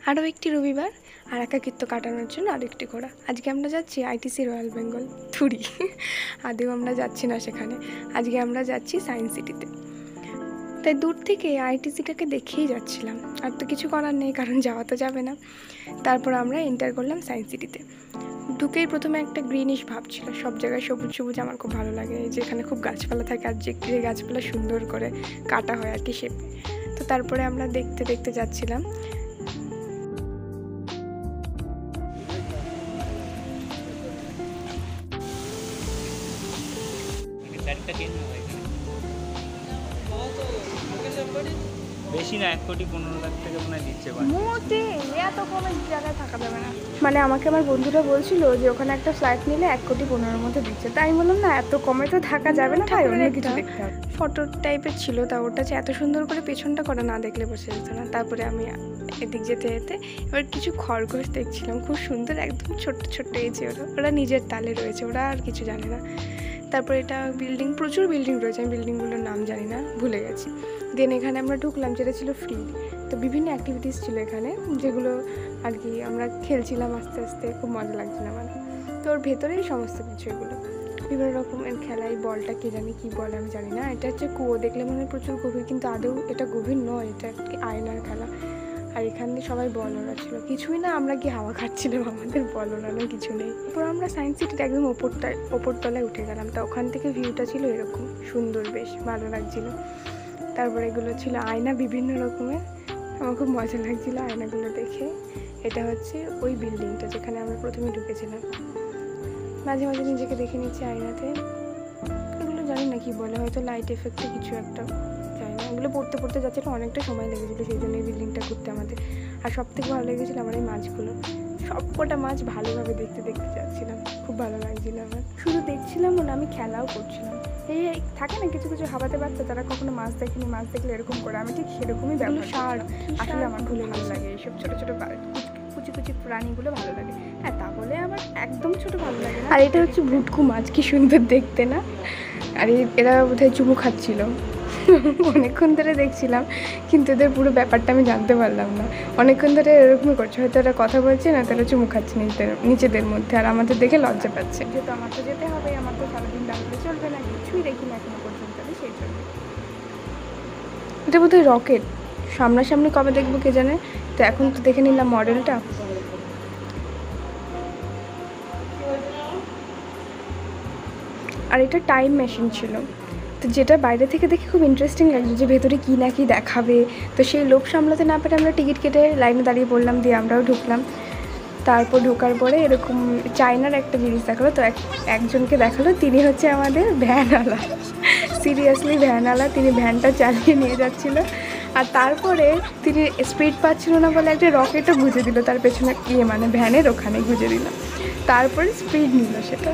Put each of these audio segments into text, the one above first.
আরও একটি রবিবার আর একাকিত্ব কাটানোর জন্য আরেকটি ঘোরা। আজকে আমরা যাচ্ছি আইটিসি রয়্যাল বেঙ্গল থুরি। আদেও আমরা যাচ্ছি না সেখানে, আজকে আমরা যাচ্ছি সায়েন্স সিটিতে। তাই দূর থেকে আইটিসিটাকে দেখেই যাচ্ছিলাম, আর তো কিছু করার নেই কারণ যাওয়া তো যাবে না। তারপর আমরা এন্টার করলাম সায়েন্স সিটিতে। ঢুকেই প্রথমে একটা গ্রিনিশ ভাব ছিল, সব জায়গায় সবুজ সবুজ আমার খুব ভালো লাগে, যেখানে খুব গাছপালা থাকে আর যে গাছপালা সুন্দর করে কাটা হয় আর কি শেপে। তো তারপরে আমরা দেখতে দেখতে যাচ্ছিলাম। বেশি না, 1,15,00,000 টাকা মনে হয় দিচ্ছে। মোটে এত কমের জায়গায় থাকা যাবে না। মানে আমাকে আমার বন্ধুরা বলছিল যে ওখানে একটা ফ্ল্যাট নিলে 1,15,00,000 মধ্যে দিচ্ছে। তাই আমি বললাম না, এত কমে তো থাকা যাবে না ভাই, অন্য কিছু দেখতে হবে। ফটো টাইপের ছিল, তা ওটা যে এত সুন্দর করে পেছনটা করা না দেখলে বসে যেত না। তারপরে আমি এদিক যেতে যেতে এবার কিছু খরগোশ দেখছিলাম, খুব সুন্দর, একদম ছোট্ট ছোট্ট এই যে ওরা নিজের তালে রয়েছে, ওরা আর কিছু জানে না। তারপর এটা বিল্ডিং, প্রচুর বিল্ডিং রয়েছে, আমি বিল্ডিংগুলোর নাম জানি না, ভুলে গেছি। দেন এখানে আমরা ঢুকলাম, যেটা ছিল ফ্রি। তো বিভিন্ন অ্যাক্টিভিটিস ছিল এখানে, যেগুলো আর কি আমরা খেলছিলাম আস্তে আস্তে, খুব মজা লাগছিল আমার। তো ওর ভেতরেই সমস্ত কিছু, এগুলো বিভিন্ন রকমের খেলা। এই বলটা কে জানি কী বলে আমি জানি না। এটা হচ্ছে কুয়ো, দেখলে মনে হয় প্রচুর গভীর, কিন্তু আদৌ এটা গভীর নয়, এটা একটি আয়নার খেলা। আর এখানে সবাই বল ওড়াচ্ছিল, কিছুই না, আমরা কি হাওয়া খাচ্ছিলাম, আমাদের বল ওড়ানো কিছু নেই। এরপর আমরা সায়েন্স সিটির একদম ওপরতলায় উঠে গেলাম। তা ওখান থেকে ভিউটা ছিল এরকম সুন্দর, বেশ ভালো লাগছিল। তারপরে এগুলো ছিল আয়না বিভিন্ন রকমের, আমার খুব মজা লাগছিল আয়নাগুলো দেখে। এটা হচ্ছে ওই বিল্ডিংটা যেখানে আমরা প্রথমে ঢুকেছিলাম। মাঝে মাঝে নিজেকে দেখে নিচ্ছি আয়নাতে। এগুলো জানি না কি বলে, হয়তো লাইট এফেক্টে কিছু একটা, জানি না। এগুলো পড়তে পড়তে যাচ্ছিলো, অনেকটা সময় লেগেছিলো, সেই জন্য এই বিল্ডিংটা ঘুরতে আমাদের। আর সব থেকে ভালো লেগেছিলো আমার এই মাছগুলো, সব কটা মাছ ভালোভাবে দেখতে দেখতে যাচ্ছিলাম, খুব ভালো লাগছিল আমার। শুধু দেখছিলাম না, আমি খেলাও করছিলাম। এই থাকে না কিছু কিছু হাবাতে বাচ্চা, তারা কখনো মাছ দেখেনি, মাছ দেখলে এরকম করে, আমি ঠিক সেরকমই ব্যবহার করছিলাম। আসলে আমার খুলে ভালো লাগে এইসব ছোটো ছোটো কুচি কুচি প্রাণীগুলো ভালো লাগে। হ্যাঁ, তা বলে আমার একদম ছোটো ভালো লাগে না। আর এটা হচ্ছে ভুটকু মাছ, কি সুন্দর দেখতে না? আর এরা বোধহয় চুমু খাচ্ছিল। অনেকক্ষণ ধরে দেখছিলাম, কিন্তু এদের পুরো ব্যাপারটা আমি জানতে পারলাম না। অনেকক্ষণ ধরে এরকমই করছে, হয়তো এরা কথা বলছে না, তারা চুমু খাচ্ছে নিজেদের মধ্যে, আর আমাদের দেখে লজ্জা পাচ্ছে। যেহেতু আমার তো যেতে হবে, আমার তো সারাদিন দাঁড়ালে চলবে না, কিছুই দেখি না এখনো পর্যন্ত, সেই জন্য। এটা বোধহয় রকেট, সামনাসামনি কবে দেখবো কে জানে। তো এখন তো দেখে নিলাম মডেলটা। আর এটা টাইম মেশিন ছিল, তো যেটা বাইরে থেকে দেখে খুব ইন্টারেস্টিং লাগছে, যে ভেতরে কী না কি দেখাবে। তো সেই লোভ সামলাতে না পেরে আমরা টিকিট কেটে লাইনে দাঁড়িয়ে পড়লাম, দিয়ে আমরাও ঢুকলাম। তারপর ঢোকার পরে এরকম চায়নার একটা জিনিস দেখালো। তো একজনকে দেখালো, তিনি হচ্ছে আমাদের ভ্যানওয়ালা, সিরিয়াসলি ভ্যানওয়ালা। তিনি ভ্যানটা চালিয়ে নিয়ে যাচ্ছিল, আর তারপরে তিনি স্পিড পাচ্ছিল না বলে একটা রকেটও গুঁজে দিল তার পেছনে, মানে ভ্যানের ওখানে গুঁজে দিল, তারপরে স্পিড নিল সেটা।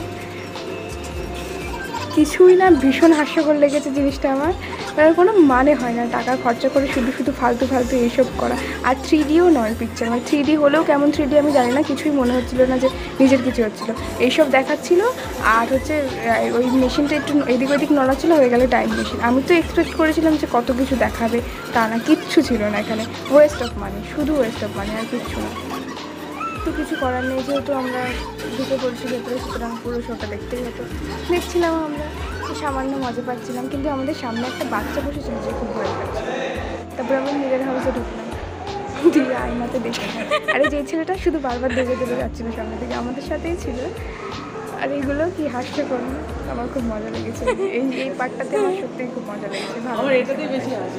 কিছুই না, ভীষণ হাস্যকর লেগেছে জিনিসটা আমার। এর কোনো মানে হয় না টাকা খরচা করে শুধু শুধু ফালতু ফালতু এইসব করা। আর 3Dও নয় পিকচার, মানে 3D হলেও কেমন 3D আমি জানি না, কিছুই মনে হচ্ছিলো না যে নিজের কিছু হচ্ছিলো, এইসব দেখাচ্ছিল। আর হচ্ছে ওই মেশিনটা একটু এদিক ওদিক নড়াচ্ছিলো, হয়ে গেলে টাইম মেশিন। আমি তো এক্সপেক্ট করেছিলাম যে কত কিছু দেখাবে, তা না, কিচ্ছু ছিল না এখানে। ওয়েস্ট অফ মানি, শুধু ওয়েস্ট অফ মানি, আর কিচ্ছু না। তো কিছু করার নেই, যেহেতু আমরা ঢুকে পড়ছি ভেতরে, সুতরাং পুরো শোটা দেখতেই হতো। দেখছিলাম আমরা, সামান্য মজা পাচ্ছিলাম, কিন্তু আমাদের সামনে একটা বাচ্চা বসেছিল যে খুব ভয় পাচ্ছিল। তারপর আমরা মিরের হাউসে ঢুকলাম, দিয়ে আয়নাতে দেখলাম। আর যে ছেলেটা শুধু বারবার দেখে দেখে যাচ্ছিলো সামনে থেকে, আমাদের সাথেই ছিল। আর এইগুলো কি হাস্যকর, আমার খুব মজা লেগেছে। এই পার্টটাতে আমার সত্যিই খুব মজা লেগেছে, ভালো। এটাতেই বেশি আছে।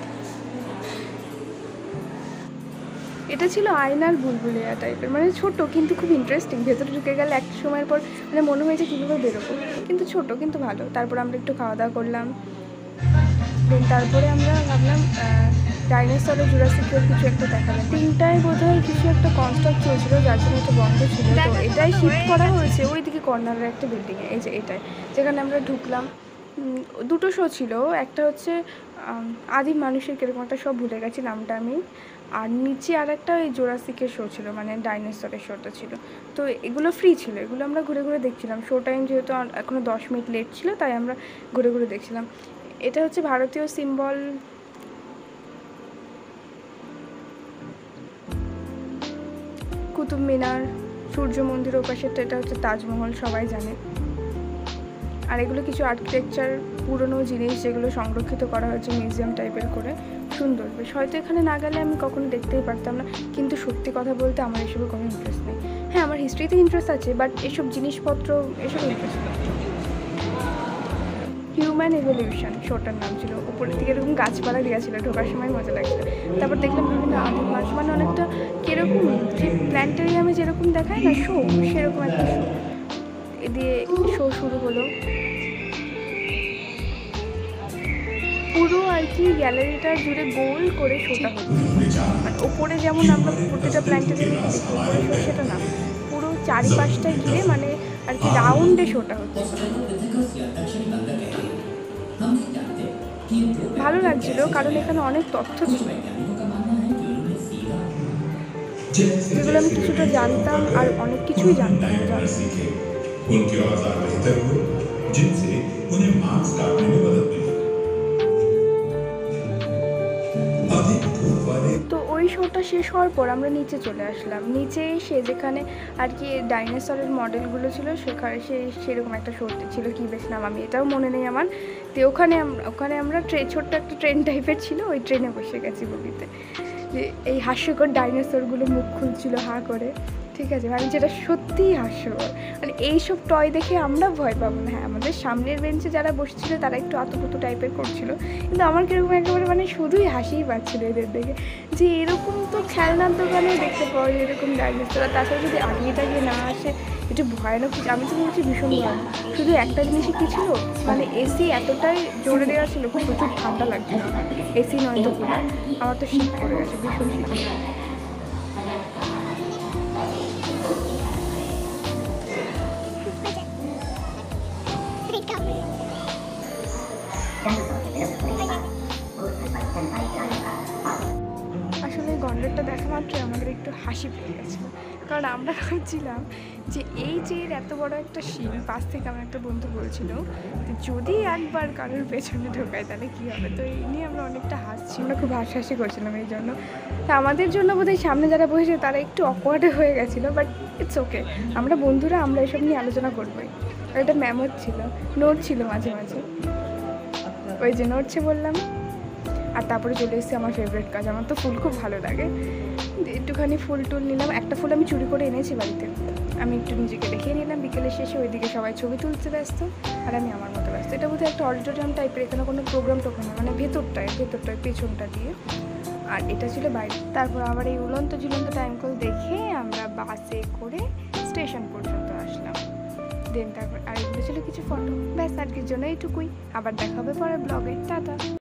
এটা ছিল আয়নার বুলবুলিয়া টাইপের, মানে ছোটো কিন্তু খুব ইন্টারেস্টিং। ভেতরে ঢুকে গেলে একটা সময়ের পর মানে মনে হয়েছে কীভাবে বেরোবো, কিন্তু ছোটো কিন্তু ভালো। তারপর আমরা একটু খাওয়া দাওয়া করলাম, দেন তারপরে আমরা ভাবলাম ডাইনোসরের জুরাসিকের কিছু একটা দেখালাম। 3টায় বোধহয় কিছু একটা কনস্ট্রাক্ট চলছিল, যার জন্য একটা বন্ধ ছিল। তো এটাই শিফট করা হয়েছে ওইদিকে কর্নারের একটা বিল্ডিংয়ে, এই যে এটাই, যেখানে আমরা ঢুকলাম। দুটো শো ছিল, একটা হচ্ছে আদিম মানুষের কীরকম একটা শো, ভুলে গেছি নামটা আমি। আর নিচে আর একটা ওই জোরাসিকের শো ছিল, মানে ডাইনোসরের শোটা ছিল। তো এগুলো ফ্রি ছিল, এগুলো আমরা ঘুরে ঘুরে দেখছিলাম। শো টাইম যেহেতু এখনও 10 মিনিট লেট ছিল, তাই আমরা ঘুরে ঘুরে দেখছিলাম। এটা হচ্ছে ভারতীয় সিম্বল, কুতুব মিনার, সূর্য মন্দির, ওপাশেরটা এটা হচ্ছে তাজমহল, সবাই জানে। আর এগুলো কিছু আর্কিটেকচার, পুরনো জিনিস যেগুলো সংরক্ষিত করা হয়েছে মিউজিয়াম টাইপের করে, সুন্দর বেশ। হয়তো এখানে না গেলে আমি কখনো দেখতেই পারতাম না, কিন্তু সত্যি কথা বলতে আমার এসবে কোনো ইন্টারেস্ট নেই। হ্যাঁ, আমার হিস্ট্রিতে ইন্টারেস্ট আছে, বাট এসব জিনিসপত্র এসব ইন্টারেস্ট নেই। হিউম্যান এভলিউশন শোটার নাম ছিল। উপরের দিকে এরকম গাছপালা দেওয়া ছিল, ঢোকার সময় মজা লাগছিল। তারপর দেখলাম বিভিন্ন আদিম মানুষ, মানে অনেকটা কীরকম যে প্ল্যানেটেরিয়ামে যেরকম দেখায় না শো, সেরকম একটা শো দিয়ে শো শুরু হলো। পুরো আর কি গ্যালারিটা জুড়ে গোল করে শোটা হচ্ছে, মানে ওপরে যেমন আমরা প্রতিটা প্ল্যানেটেরিয়ামে দেখি ওপরে শো, সেটা না, পুরো চারিপাশটায় ঘিরে মানে আর কি রাউন্ডে শোটা হচ্ছে। ভালো লাগছিল কারণ এখানে অনেক তথ্য ছিল যেগুলো আমি কিছুটা জানতাম আর অনেক কিছুই জানতাম না। তো ওই শোটা শেষ হওয়ার পর আমরা নিচে চলে আসলাম। নিচে এসে যেখানে আর কি ডাইনোসরের মডেলগুলো ছিল সেখানে সেরকম একটা শো ছিল, কি বেশ নাম আমি এটাও মনে নেই আমার। তো ওখানে আমরা ছোট্ট একটা ট্রেন টাইপের ছিল, ওই ট্রেনে বসে গেছি বগিতে। যে এই হাস্যকর ডাইনোসরগুলো মুখ খুলছিল হা করে, ঠিক আছে, মানে যেটা সত্যিই হাস্যকর। মানে এইসব টয় দেখে আমরা ভয় পাবো না। হ্যাঁ, আমাদের সামনের বেঞ্চে যারা বসছিল তারা একটু আতপুতু টাইপের করছিল, কিন্তু আমার কিরকম একেবারে মানে শুধুই হাসিই পাচ্ছিল এদের দেখে, যে এরকম তো খেলনার দোকানেও দেখতে পাওয়া যায় এরকম ডাইনোসর। আর তাছাড়া যদি আগিয়ে টাগিয়ে না আসে, একটু ভয়ানক কিছু, আমি তো বলছি ভীষণ ভয়ানক। শুধু একটা জিনিসই কী ছিল, মানে এসি এতটাই জোরে দেওয়া ছিল, প্রচুর ঠান্ডা লাগছিল। এসি নয় তো কুলার, আমার তো শীত পড়ে গেছে, ভীষণ শীত। আসলে এই গন্ডারটা দেখা মাত্রই আমাদের একটু হাসি পেয়ে গেছিল, কারণ আমরা ভাবছিলাম যে এই যে এত বড় একটা শিং, পাশ থেকে আমার একটা বন্ধু বলছিল যদি একবার কারোর পেছনে ঢোকায় তাহলে কী হবে। তো এই নিয়ে আমরা অনেকটা হাসছি, আমরা খুব হাসাহাসি করছিলাম এই জন্য। তা আমাদের জন্য বোধহয় সামনে যারা বসেছে তারা একটু অকওয়ার্ড হয়ে গেছিলো, বাট ইটস ওকে। আমরা বন্ধুরা আমরা এসব নিয়ে আলোচনা করবোই। আর একটা ম্যামও ছিল, নোট ছিল মাঝে মাঝে, ওই যে নড়ছে বললাম। আর তারপরে চলে এসেছি আমার ফেভারিট কাজ, আমার তো ফুল খুব ভালো লাগে। একটুখানি ফুল টুল নিলাম, একটা ফুল আমি চুরি করে এনেছি বাড়িতে, আমি একটু নিজেকে দেখিয়ে নিলাম। বিকেলের শেষে ওইদিকে সবাই ছবি তুলতে ব্যস্ত আর আমি আমার মতো ব্যস্ত। এটা বোধহয় একটা অডিটোরিয়াম টাইপের, এখানে কোনো প্রোগ্রাম টোগ্রাম না, মানে ভেতরটায় পেছনটা দিয়ে। আর এটা ছিল বাইরে। তারপর আবার এই উলন্ত ঝুলন্ত টাইম কল দেখে আমরা বাসে করে স্টেশন পর্যন্ত আসলাম। দেন তারপর আর এগুলো ছিল কিছু ফটো। ব্যাস, আজকের জন্য এইটুকুই। আবার দেখা হবে পরের ব্লগে। টাটা।